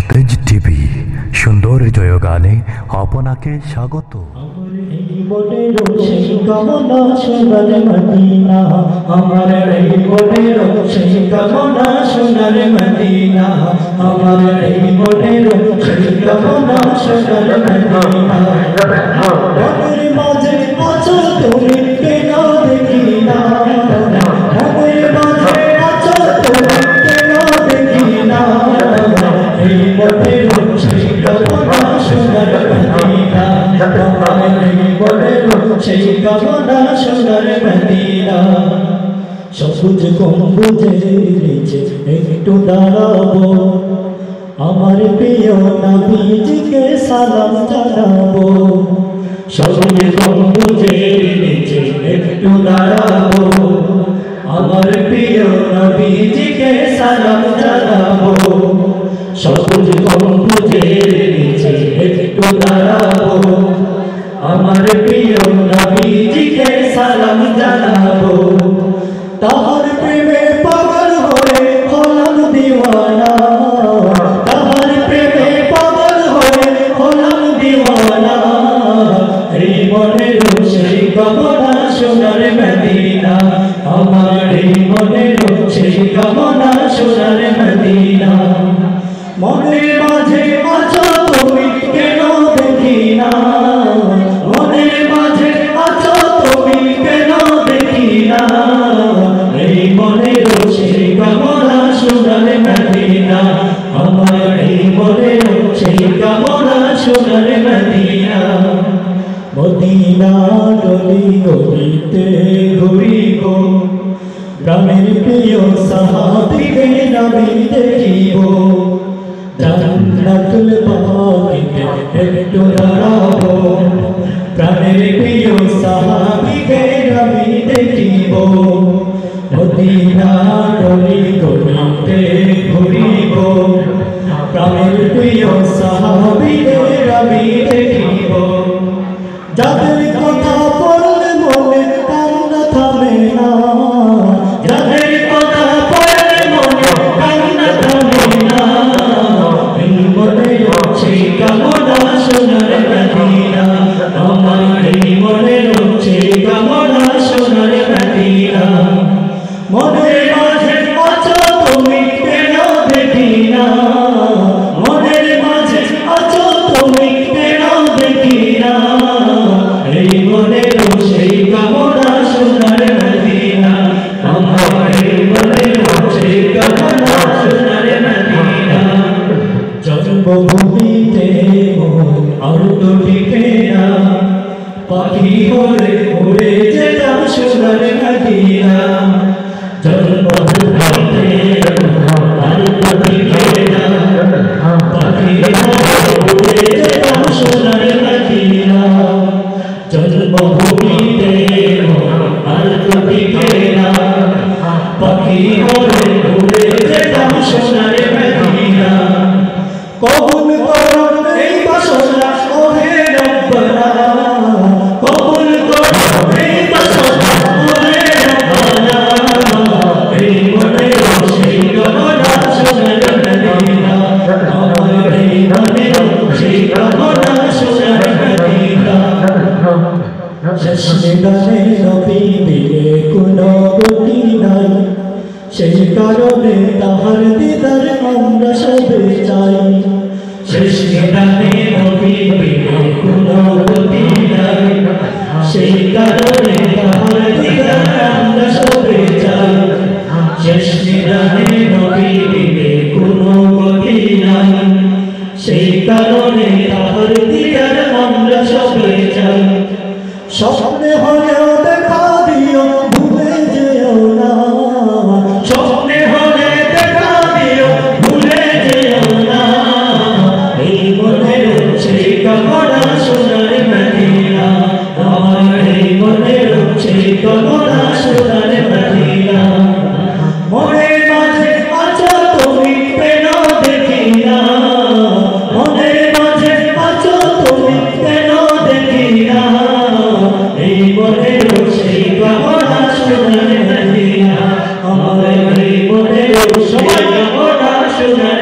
সতেজ টিভি সুন্দর জয় গানে আপনাকে স্বাগত। সেই কামনা সোনার মদিনা, আমার এই মনের সেই কামনা সোনার মদিনা, আমার এই মনের সেই কামনা সোনার মদিনা। মনের মাঝে আছো তুমি কেন দেখি না, মনের মাঝে আছো তুমি কেন দেখি না, এই মনের সেই কামনা সোনার মদিনা, আমার এই মনের সেই কামনা সোনার মদিনা। সবুজ গম্বুজের নিচে একটু দাঁড়াবো, আমার প্রিয় নবীজিকে সালাম জানাবো। সবুজ গম্বুজের নিচে একটু দাঁড়াবো, আমার প্রিয় নবীজিকে সালাম জানাবো। সবুজ গম্বুজের নিচে একটু দাঁড়াবো, আমার প্রিয় নবীজিকে সালাম জানাবো। তাহার প্রেমে পাগল হয়ে হলাম দিওয়ানা, তাহার প্রেমে পাগল হয়ে হলাম দিওয়ানা। এই মনের সেই কামনা সোনার মদিনা, আমার এই মনের সেই কামনা সোনার মদিনা। মনের মাঝে আছো তুমি কেন দেখি না, মনের মাঝে আছো তুমি কেন দেখি না, এই মনের সেই কামনা সোনার মদিনা, আমার এই মনের সেই কামনা সোনার মদিনা। মদিনা গলি গলিতে ঘুরিব, প্রাণের প্রিয় সাহাবীকে আমি দেখিব। জান্নাতুল বাগিতে একটু দাঁড়াবো, প্রাণের প্রিয় সাহাবীকে আমি দেখিব। মদিনা গলি গলিতে ঘুরিব, প্রাণের প্রিয় সাহাবীকে আমি দেখিব। যাদের কথা পড়লে মনে কান্না থামে না, যাদের কথা পড়লে মনে কান্না থামে না, এই মনের সেই কামনা সোনার মদিনা, আমার এই মনের সেই কামনা সোনার মদিনা। মনের মাঝে আছো তুমি কেন দেখি না, মনের মাঝে আছো তুমি কেন দেখি না, এই মনের সেই কামনা সোনার মদিনা, আমার এই মনের সেই কামনা সোনার মদিনা। জন্মভূমিতে আর তো টিকে না, পাখি হয়ে উড়ে যেতাম সোনার মদিনা। জন্মভূমিতে আর তো টিকে না, পাখি হয়ে উড়ে যেতাম সোনার মদিনা। জন্মভূমিতে আর তো টিকে না, পাখি হয়ে উড়ে যেতাম সোনার মদিনা। কবুল করো এই বাসনা ওহে রব্বানা, কবুল করো এই বাসনা ওহে রব্বানা, এই মনের সেই কামনা সোনার মদিনা, আমার এই মনের সেই কামনা সোনার মদিনা। শেষ নিদানে নবী বিনে কোনো গতি নাই, সেই কারণে তাহার দিদার আমরা সবে চাই। শেষ নিদানে নবী বিনে কোনো গতি নাই, সেই কারণে তাহার দিদার আমরা সবে চাই। শেষ নিদানে নবী বিনে কোনো গতি নাই, সেই কারণে তাহার দিদার আমরা সবে চাই। স্বপ্নে হলেও দেখা দিও ভুলে যেও না, স্বপ্নে হলে দেখা দিও ভুলে যেও না, এই মনের সেই কামনা সোনার মদিনা, আমার এই মনের সেই কামনা সোনার মদিনা। মনের মাঝে আছো তুমি কেন দেখি না, মনের মাঝে আছো তুমি কেন দেখি না, এই মনের সেই কামনা সোনার মদিনা, আমার এই মনের সেই কামনা সোনার